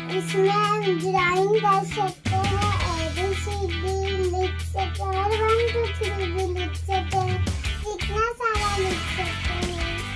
इसमें हम ड्राइंग कर सकते हैं, ABCD लिख सकते हैं और 1 2 3 भी लिख सकते हैं, कितना सारा लिख सकते हैं।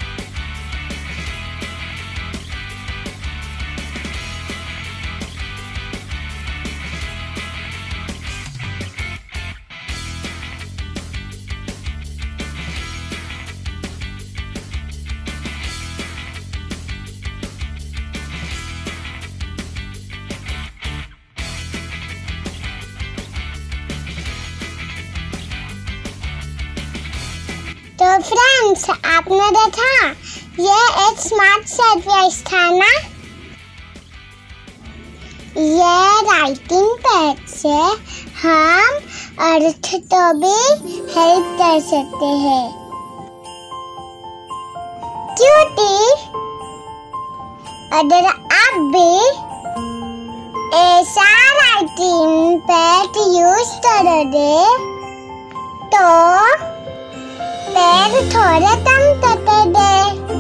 तो फ्रेंड्स, आपने देखा ये एक स्मार्ट सर्विस था ना। ये राइटिंग पैड से हम अर्थ तो भी हेल्प कर सकते हैं। क्यूटी, अगर आप भी ऐसा राइटिंग पैड यूज करोगे तो पैर थोड़े कम कटेंगे,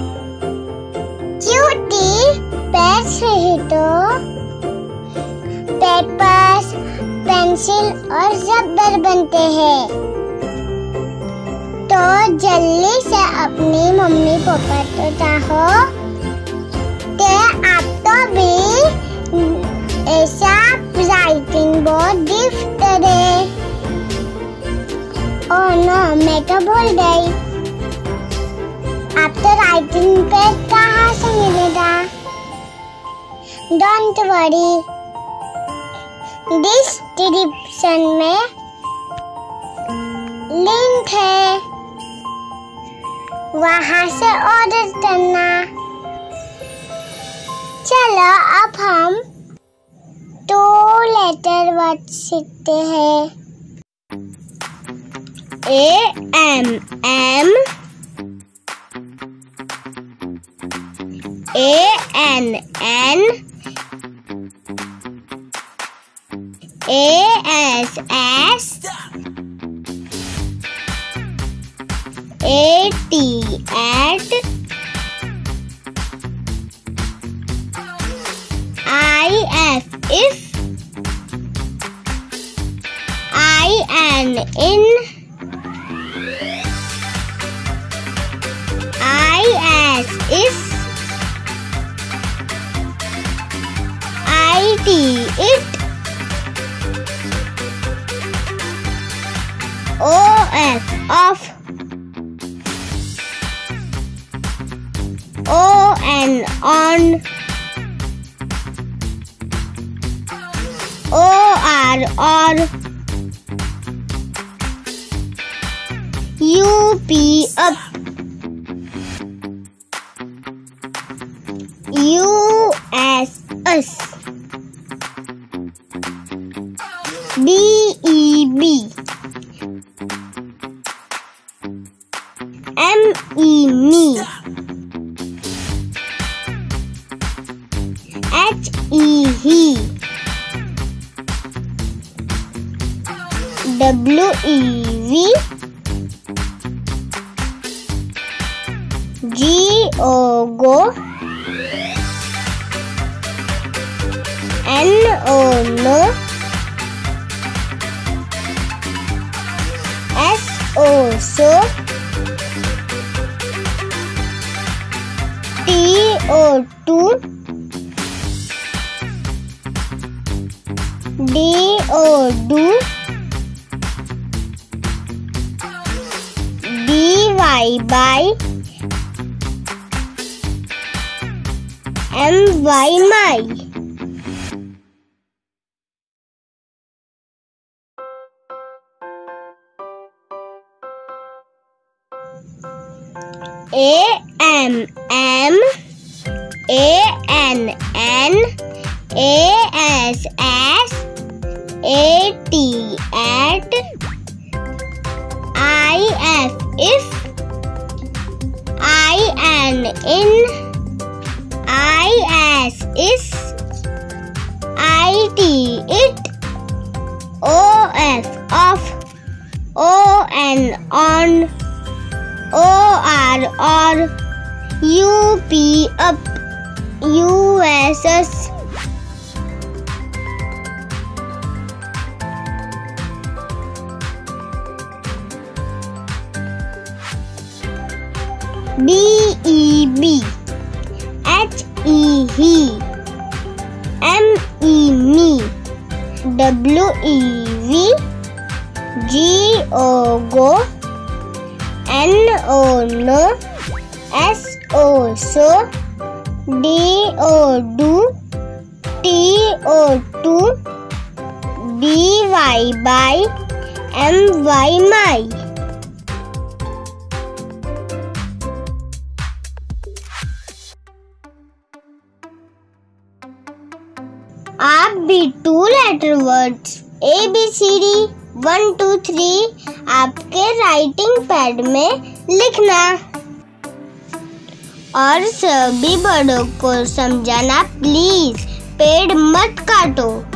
क्योंकि पैर से ही तो पेपर्स, पेंसिल और रबर बनते हैं। तो जल्दी से अपनी मम्मी पापा को कहो कि आपको भी ऐसा राइटिंग बोर्ड गिफ्ट करें। ओह नो, मैं तो भूल गई। आप तो राइटिंग पैड कहाँ से मिलेगा? डोंट वरी, डिस्क्रिप्शन में लिंक है, वहाँ से ऑर्डर करना। चलो अब हम 2 लेटर वर्ड सीखते हैं। AMM, ANN, ASS, AT, IF, IN, IS, IT, OF, off, ON, on, OR, or, UP, up, US, BEB, ME, HE, WEV, GO, NO, SO, TO2, DO, DY, MY, my. AMM, ANN, ASS, AT, IF, IN, IS, IT, OF, off, ON, on, OR, or, UP, up, USS, V, M E me, W E V, G O go, N O no, S O so, D O do, T O to, B Y by, M Y my. आप भी 2 letter words ABCD 1 2 3 आपके writing pad में लिखना और सभी बड़ों को समझाना प्लीज। पेड़ मत काटो।